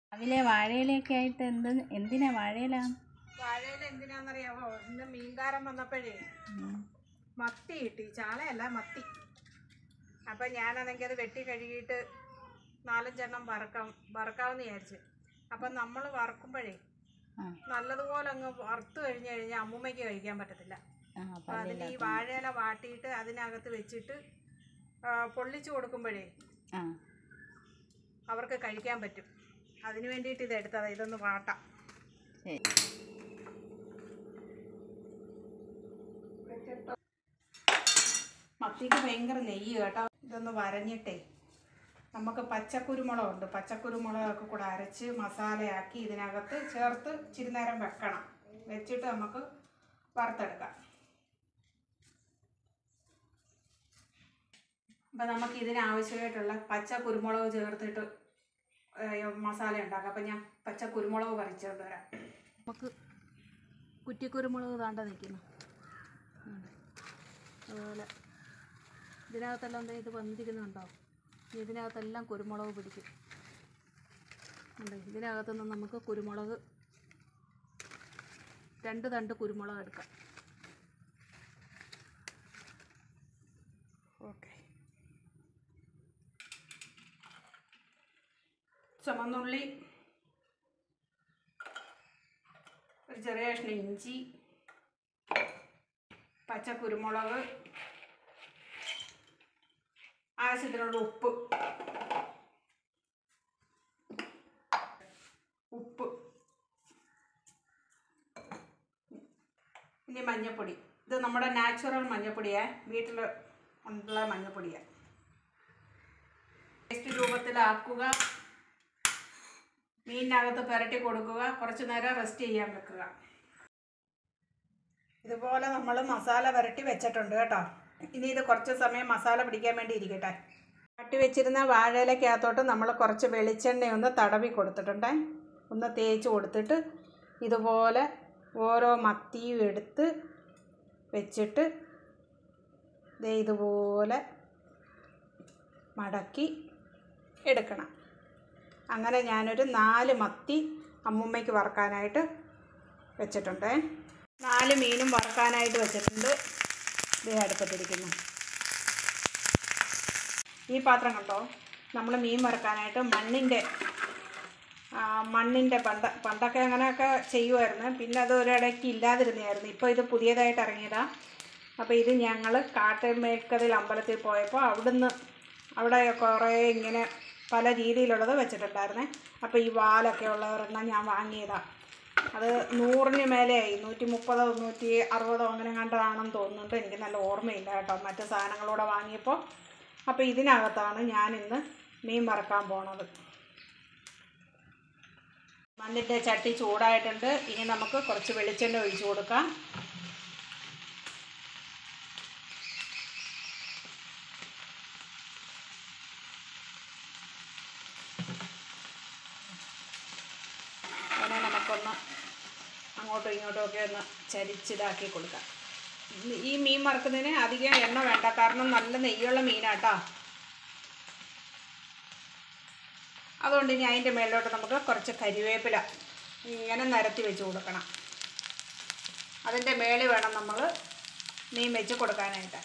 അതിലെ വാഴയിലൊക്കെ ആയിട്ട് എന്തിനാ വാഴയില? വാഴയില എന്തിനാണെന്നറിയാമോ? ഇന്ന് മീൻകാരൻ വന്നപ്പോഴേ മത്തി കിട്ടി, ചാളയല്ല മത്തി. അപ്പം ഞാനാണെങ്കിൽ അത് വെട്ടി കഴുകിയിട്ട് 4-5 വറക്കാമെന്ന് വിചാരിച്ച്. അപ്പം നമ്മൾ വറക്കുമ്പോഴേ നല്ലതുപോലെ അങ്ങ് വറുത്ത് കഴിഞ്ഞാൽ അമ്മൂമ്മയ്ക്ക് കഴിക്കാൻ പറ്റത്തില്ല. അപ്പം അതിന് ഈ വാഴയില വാട്ടിയിട്ട് അതിനകത്ത് വെച്ചിട്ട് പൊള്ളിച്ച് കൊടുക്കുമ്പോഴേ അവർക്ക് കഴിക്കാൻ പറ്റും. അതിന് വേണ്ടിയിട്ട് ഇത് എടുത്തതാണ്. ഇതൊന്ന് വാട്ടാം. മത്തിക്ക് ഭയങ്കര നെയ്യ് കേട്ടോ. ഇതൊന്ന് വരഞ്ഞിട്ടേ നമുക്ക് പച്ചക്കുരുമുളകുണ്ട്, പച്ചക്കുരുമുളകൊക്കെ കൂടെ അരച്ച് മസാലയാക്കി ഇതിനകത്ത് ചേർത്ത് ഇച്ചിരി നേരം വെക്കണം. വെച്ചിട്ട് നമുക്ക് വറുത്തെടുക്കാം. അപ്പം നമുക്ക് ഇതിനാവശ്യമായിട്ടുള്ള പച്ച കുരുമുളക് ചേർത്തിട്ട് മസാല ഉണ്ടാക്കാം. അപ്പം ഞാൻ പച്ച കുരുമുളക് പറിച്ചുകൊണ്ട് വരാം. നമുക്ക് കുറ്റിക്കുരുമുളക് താണ്ട നിൽക്കുന്നു. അതുപോലെ ഇതിനകത്തെല്ലാം എന്താ ഇത് വന്നിരിക്കുന്നുണ്ടോ? ഇതിനകത്തെല്ലാം കുരുമുളക് പിടിക്കും. ഇതിനകത്തുനിന്ന് നമുക്ക് കുരുമുളക് 2 തണ്ട് കുരുമുളക് എടുക്കാം. ഓക്കെ. ചുമന്നുള്ളി, ഒരു ചെറിയ കഷ്ണം ഇഞ്ചി, പച്ച കുരുമുളക്, ആവശ്യത്തിനുള്ള ഉപ്പ്, ഇനി മഞ്ഞൾപ്പൊടി. ഇത് നമ്മുടെ നാച്ചുറൽ മഞ്ഞൾപ്പൊടിയാണ്, വീട്ടിൽ ഉള്ള മഞ്ഞൾപ്പൊടിയാണ്. പേസ്റ്റ് രൂപത്തിലാക്കുക. മീനിനകത്ത് പുരട്ടി കൊടുക്കുക. കുറച്ച് നേരം റെസ്റ്റ് ചെയ്യാൻ വെക്കുക. ഇതുപോലെ നമ്മൾ മസാല പുരട്ടി വെച്ചിട്ടുണ്ട് കേട്ടോ. ഇനി ഇത് കുറച്ച് സമയം മസാല പിടിക്കാൻ വേണ്ടി ഇരിക്കട്ടെ. തട്ടി വെച്ചിരുന്ന വാഴയിലക്കകത്തോട്ട് നമ്മൾ കുറച്ച് വെളിച്ചെണ്ണയൊന്ന് തടവി കൊടുത്തിട്ടുണ്ട്. ഒന്ന് തേച്ച് കൊടുത്തിട്ട് ഇതുപോലെ ഓരോ മത്തിയും എടുത്ത് വെച്ചിട്ട് ഇതുപോലെ മടക്കി എടുക്കണം. അങ്ങനെ ഞാനൊരു 4 മത്തി അമ്മൂമ്മയ്ക്ക് വറുക്കാനായിട്ട് വെച്ചിട്ടുണ്ട്. 4 മീനും വറുക്കാനായിട്ട് വെച്ചിട്ടുണ്ട്. ഇത് അടുപ്പത്തിരിക്കുന്നു. ഈ പാത്രം കണ്ടോ? നമ്മൾ മീൻ വറുക്കാനായിട്ട് മണ്ണിൻ്റെ പണ്ടൊക്കെ അങ്ങനെയൊക്കെ ചെയ്യുമായിരുന്നു. പിന്നെ അത് ഒരിടയ്ക്ക് ഇല്ലാതിരുന്നായിരുന്നു. ഇപ്പോൾ ഇത് പുതിയതായിട്ട് ഇറങ്ങിയതാണ്. അപ്പോൾ ഇത് ഞങ്ങൾ കാട്ടുമേക്കതിൽ അമ്പലത്തിൽ പോയപ്പോൾ അവിടെ കുറേ ഇങ്ങനെ പല രീതിയിലുള്ളത് വെച്ചിട്ടുണ്ടായിരുന്നേ. അപ്പോൾ ഈ വാലൊക്കെ ഉള്ളവരെണ്ണം ഞാൻ വാങ്ങിയതാണ്. അത് 100-ന് മേലെയായി. 130 160 അങ്ങനെ കണ്ടതാണെന്ന് തോന്നുന്നുണ്ട്. എനിക്ക് നല്ല ഓർമ്മയില്ല കേട്ടോ, മറ്റ് സാധനങ്ങളൂടെ വാങ്ങിയപ്പോൾ. അപ്പോൾ ഇതിനകത്താണ് ഞാനിന്ന് മീൻ വറക്കാൻ പോണത്. മണ്ണിൻ്റെ ചട്ടി ചൂടായിട്ടുണ്ട്. ഇനി നമുക്ക് കുറച്ച് വെളിച്ചെണ്ണ ഒഴിച്ചു കൊടുക്കാം. അങ്ങനെ നമുക്കൊന്ന് അങ്ങോട്ടും ഇങ്ങോട്ടും ഒക്കെ ഒന്ന് ചരിച്ചിതാക്കി കൊടുക്കാം. ഈ മീൻ വറുക്കുന്നതിന് അധികം എണ്ണ വേണ്ട, കാരണം നല്ല നെയ്യുള്ള മീനാട്ടോ. അതുകൊണ്ട് ഇനി അതിൻ്റെ മേളിലോട്ട് നമുക്ക് കുറച്ച് കരിവേപ്പില ഇങ്ങനെ നിരത്തി വെച്ച് കൊടുക്കണം. അതിൻ്റെ മേളിൽ വേണം നമ്മൾ മീൻ വെച്ച് കൊടുക്കാനായിട്ട്.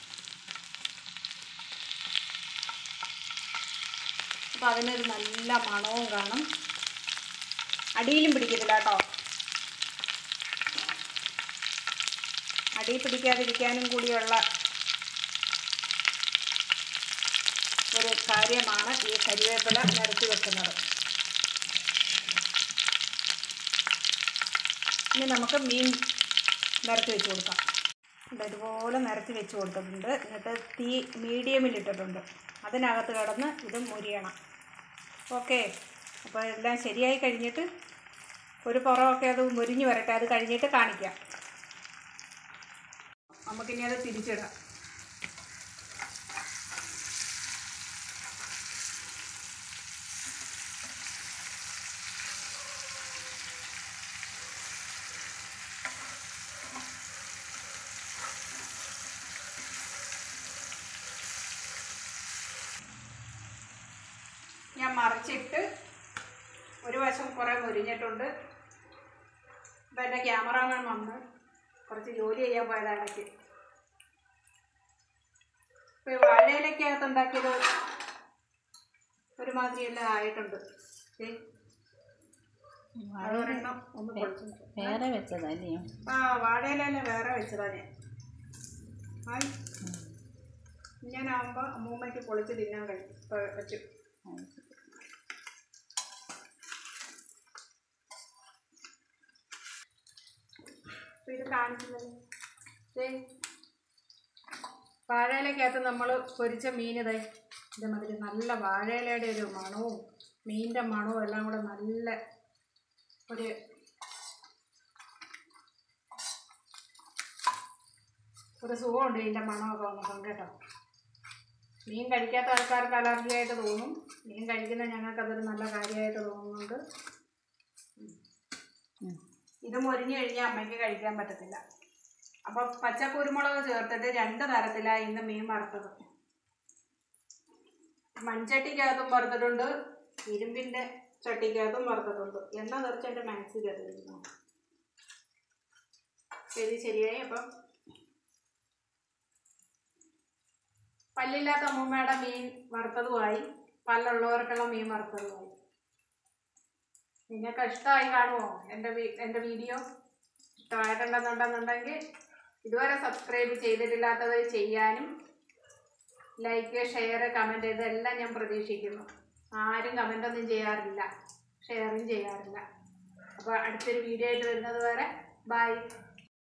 അപ്പോൾ അതിനൊരു നല്ല മണവും കാണും. അടിയിലും പിടിക്കത്തില്ല കേട്ടോ. അടി പിടിക്കാതിരിക്കാനും കൂടിയുള്ള ഒരു കാര്യമാണ് ഈ കരിവേപ്പില നിരത്തി വെക്കുന്നത്. ഇനി നമുക്ക് മീൻ നിരത്തി വെച്ച് കൊടുക്കാം. ഇതുപോലെ നിരത്തി വെച്ച് കൊടുത്തിട്ടുണ്ട്. എന്നിട്ട് തീ മീഡിയമിലിട്ടിട്ടുണ്ട്. അതിനകത്ത് കിടന്ന് ഇത് മുരിയണം. ഓക്കെ. അപ്പോൾ എല്ലാം ശരിയായി കഴിഞ്ഞിട്ട് ഒരു പുറമൊക്കെ അത് മുരിഞ്ഞ് വരട്ടെ. അത് കഴിഞ്ഞിട്ട് കാണിക്കാം. നമുക്കിനി അത് തിരിച്ചിടാം. ഞാൻ മറിച്ചിട്ട് ഒരു വശം കുറേ മുരിഞ്ഞിട്ടുണ്ട്. അപ്പം എൻ്റെ ക്യാമറാമാൻ വന്ന് കുറച്ച് ജോലി ചെയ്യാൻ പോയതാണ് ഇടയ്ക്ക്. ഇപ്പോൾ വാഴയിലക്കകത്ത് ഉണ്ടാക്കിയത് ഒരുമാതിരി എല്ലാം ആയിട്ടുണ്ട്. അതൊരെണ്ണം ഒന്ന് പൊളിച്ചു. വേറെ വെച്ചതല്ലയോ? ആ വാഴയിലല്ലേ വേറെ വെച്ചതാ ഞാൻ. ആയി ഞാനാകുമ്പോൾ അമ്മൂമ്മയ്ക്ക് പൊളിച്ച് തിന്നാൻ പറ്റും. ഇത് കാണിക്കുന്നത് വാഴയിലക്കകത്ത് നമ്മൾ പൊരിച്ച മീൻ ഇതേമാതിരി നല്ല വാഴയിലയുടെ ഒരു മണവും മീനിൻ്റെ മണവും എല്ലാം കൂടെ നല്ല ഒരു സുഖമുണ്ട് ഇതിൻ്റെ മണമൊക്കെ വന്നപ്പം കേട്ടോ. മീൻ കഴിക്കാത്ത ആൾക്കാർക്ക് അലർജി ആയിട്ട് തോന്നും. മീൻ കഴിക്കുന്ന ഞങ്ങൾക്കതൊരു നല്ല കാര്യമായിട്ട് തോന്നുന്നുണ്ട്. ഇത് മൊരിഞ്ഞ് കഴിഞ്ഞാൽ അമ്മയ്ക്ക് കഴിക്കാൻ പറ്റത്തില്ല. അപ്പോൾ പച്ചക്കുരുമുളക് ചേർത്തിട്ട് 2 തരത്തിലാണ് ഇന്ന് മീൻ വറുത്തത്. മൺചട്ടിക്കകത്തും വറുത്തിട്ടുണ്ട്, ഇരുമ്പിൻ്റെ ചട്ടിക്കകത്തും വറുത്തിട്ടുണ്ട്. എണ്ണ നിറച്ചതിൻ്റെ മാക്സി കയറിയിരുന്നു. ശരിയായി. അപ്പം പല്ലില്ലാത്ത അമ്മൂമ്മയുടെ മീൻ വറുത്തതുമായി, പല്ലുള്ളവർക്കുള്ള മീൻ വറുത്തതുമായി. നിങ്ങൾക്ക് ഇഷ്ടമായി കാണുമോ എൻ്റെ വീഡിയോ? ഇഷ്ടമായിട്ടുണ്ടെന്നുണ്ടെന്നുണ്ടെങ്കിൽ ഇതുവരെ സബ്സ്ക്രൈബ് ചെയ്തിട്ടില്ലാത്തവർ ചെയ്യാനും ലൈക്ക്, ഷെയർ, കമൻറ്റ് ഇതെല്ലാം ഞാൻ പ്രതീക്ഷിക്കുന്നു. ആരും കമൻറ്റൊന്നും ചെയ്യാറില്ല, ഷെയറും ചെയ്യാറില്ല. അപ്പോൾ അടുത്തൊരു വീഡിയോ ആയിട്ട് വരുന്നത് വരെ ബൈ.